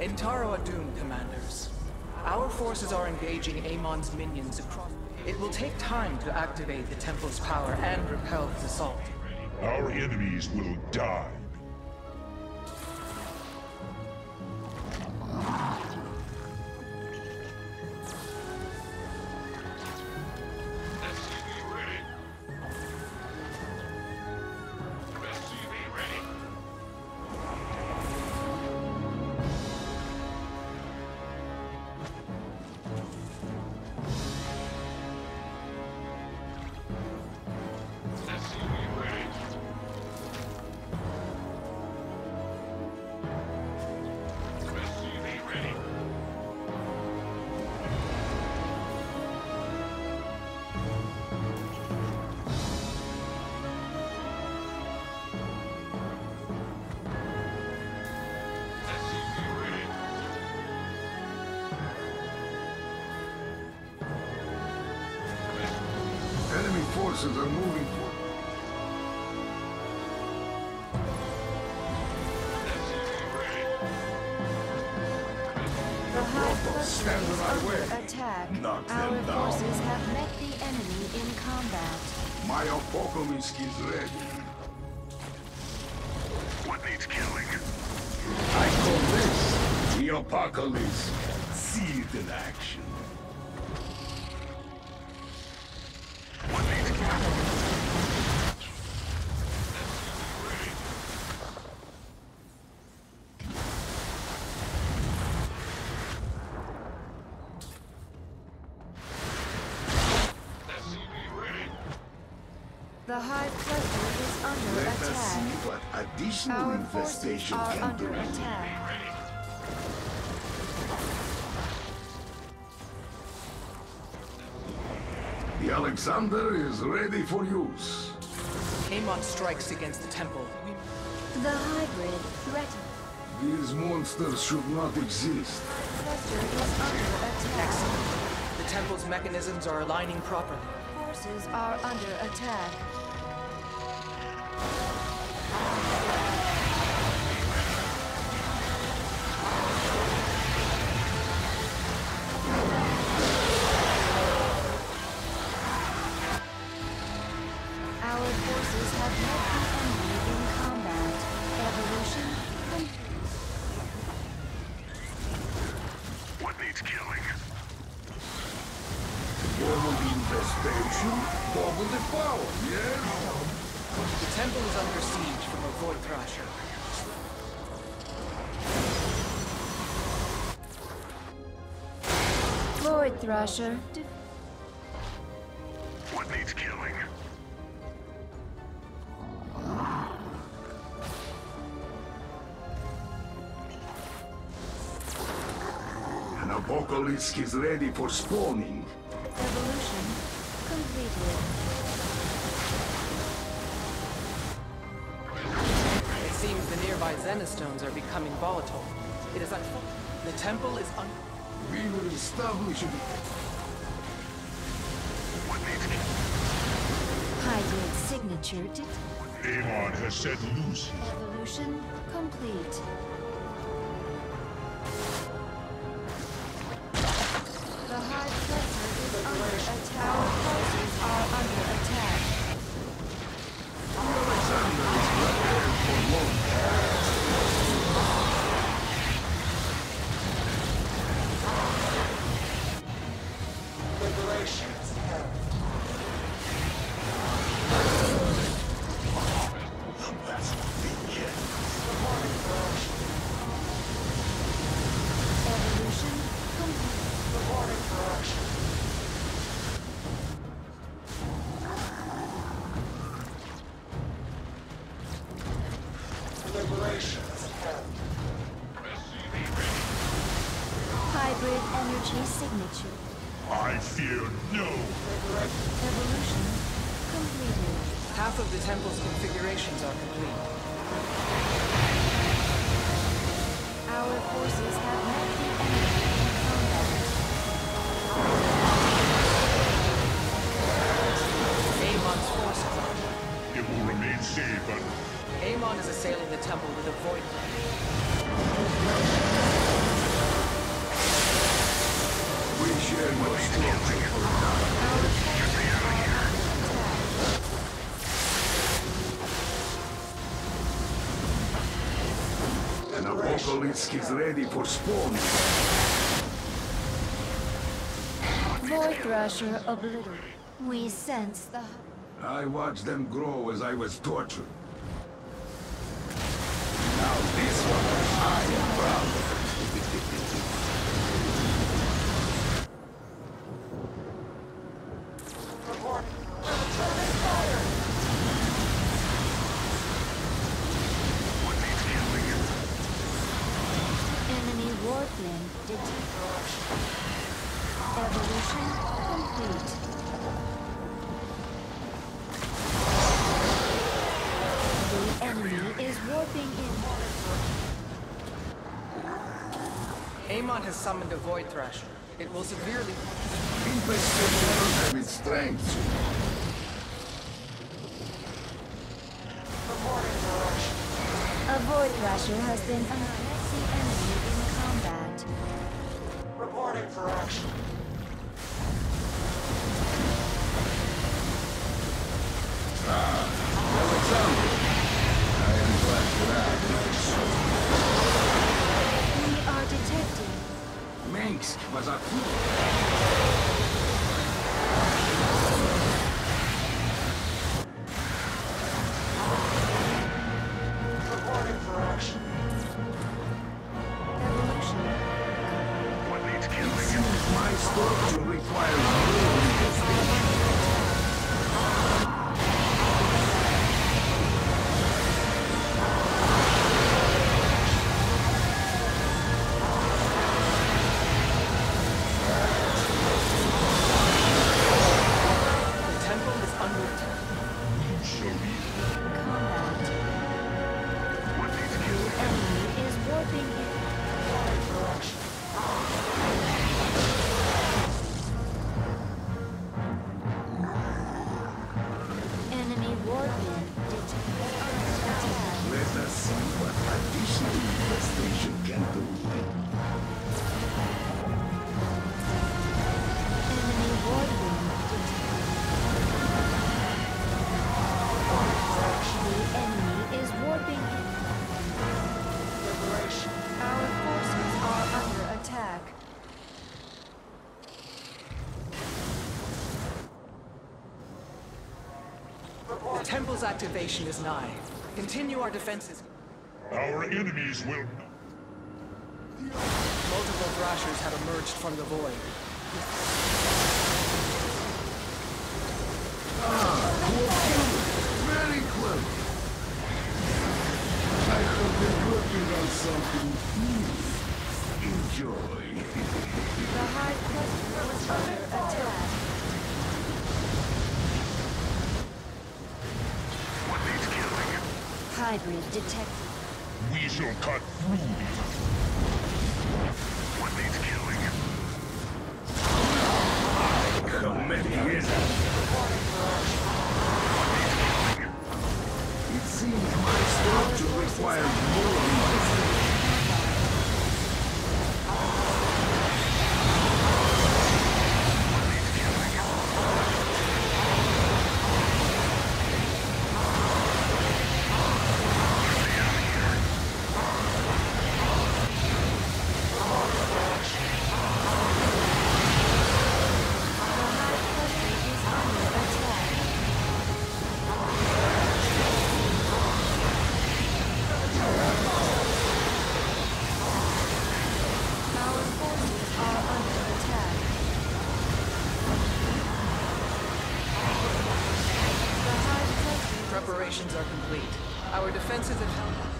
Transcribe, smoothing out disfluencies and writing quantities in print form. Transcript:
Intaro Adun, commanders. Our forces are engaging Amon's minions across. It will take time to activate the temple's power and repel his assault. Our enemies will die. Forces are moving forward. The High Cluster Stand is in my way. under attack. Knock Our them down. forces have met the enemy in combat. My apocalypse is ready. What needs killing? I call this the apocalypse. See it in action. What needs killing? The High Cluster is under Let us see attack. what additional Our forces infestation are can under do. attack. The Alexander is ready for use. Amon strikes against the temple. The hybrid threatens. These monsters should not exist. Cluster is under attack. Excellent. The temple's mechanisms are aligning properly. Forces are under attack. Our forces have met the enemy in combat. Evolution complete. What needs killing? Double the infestation, double the power, yes? The temple is under siege from a Void Thrasher. Void Thrasher. What needs killing? An apocalypse is ready for spawning. Evolution completed. It seems the nearby Xenostones are becoming volatile. It is unfortunate. The temple is We will establish it. What needs killing? Hybrid signature. Amon has set loose. Evolution complete. The High Cluster is under attack. Our forces are under attack. Alexander is prepared for war. liberation. Evolution complete. Hybrid energy signature. I fear no. Evolution completed. Half of the temple's configurations are complete. Our forces have met the enemy in combat. Amon's forces are. It will remain safe and Amon is assailing the temple with a void blade. We share no structure for now. An apocalypse is ready for spawn. Void Thrasher obliterated. We sense the... I watched them grow as I was tortured. Now this one, I am proud. Enemy warplane detected. Evolution complete. The enemy is warping in. Amon has summoned a Void Thrasher. It will severely... Infestation have its strengths. A Void Thrasher has been attacked the enemy in combat. Reporting for action. Alexander, I am glad you're out. We are detecting. Manx was a fool. Reporting for action. Evolution. My structure requires more investigation. The temple is under attack. Combat. The enemy is warping in. Enemy warping detected. Attack. Let us see what additional infestation can do. Enemy warping detected. The enemy is warping in. Liberation. Our forces are under attack. The temple's activation is nigh. Continue our defenses. Our enemies will... Multiple Thrashers have emerged from the void. Very clever. I have been working on something new. Enjoy. The High Cluster is under attack. Hybrid detected. We shall cut through these. What needs killing? Committing it. It seems my structure requires more investigation. Preparations are complete. Our defenses have held up.